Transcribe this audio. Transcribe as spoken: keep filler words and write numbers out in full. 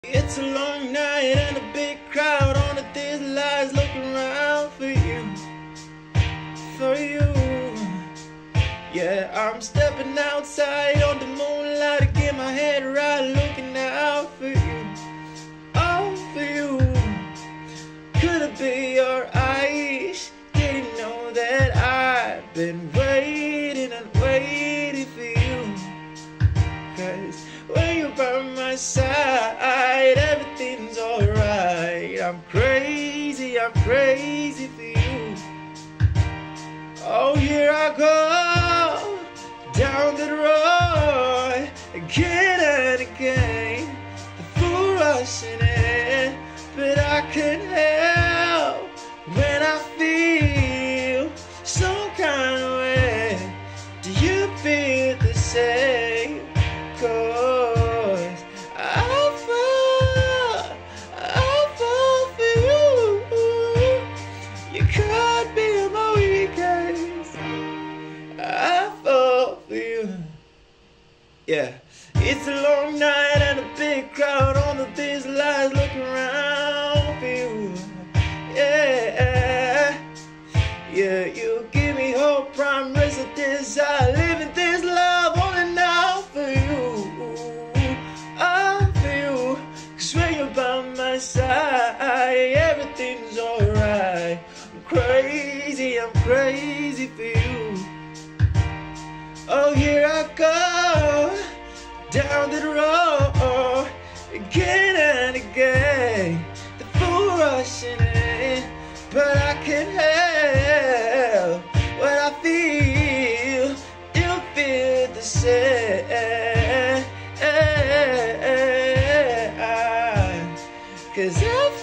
It's a long night and a big crowd on the these lights looking around for you, for you. Yeah, I'm stepping outside on the moonlight to get my head right, looking out for you, all for you. Could it be your eyes? Didn't know that I've been waiting and waiting for you. Cause when you're by my side, everything's alright. I'm crazy, I'm crazy for you. Oh, here I go, down the road, again and again, the fool rushing in, but I can't help when I feel some kind of way. Do you feel the same? Cause I fall, I fall for you. You could be my weakest. I fall for you. Yeah, it's a long night and a big crowd on the these lights looking around for you. Yeah, yeah, you give me hope, prime residence. I live in this love only now for you. I'm for you. Cause when you're by my side, everything's alright. I'm crazy, I'm crazy for you. Oh, here I go, down the road, again and again, the fool rushing in, but I can't help what I feel. You feel the same, cause I